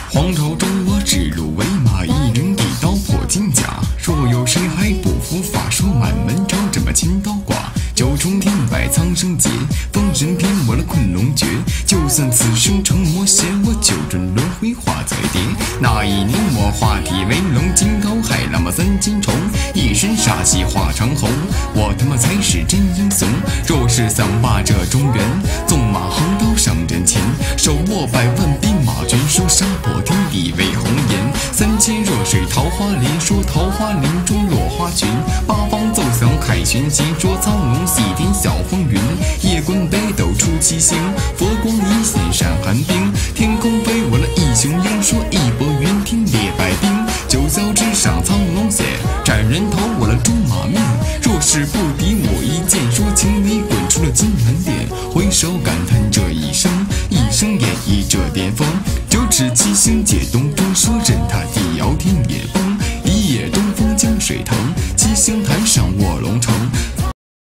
黄巢中我指鹿为马，一人一刀破金甲。若有谁还不服，法术满门招这么千刀挂。九重天外苍生劫，封神篇我了昆仑诀。就算此生成魔邪，我九转轮回化再叠。那一年我化体为龙，惊高骇浪嘛三千重，一身煞气化长虹。我他妈才是真英雄。若是想霸这中原，纵马横刀上阵前，手握百万兵马，全说杀破天地为红颜。三千弱水桃花连，说桃花林中落花群。八方奏响凯旋旗，说苍龙戏天笑风云。夜观北斗出七星，佛光一现闪寒冰。天空飞我了一雄鹰，说义薄云天列百兵。九霄之上苍龙血，斩人头我了诛马命。若是不敌我一剑，说请你滚出了金门殿。回首感叹这一生，一生演绎这巅峰。九尺七星借东风，说任他地摇天也崩。一夜东风江水腾，七星台上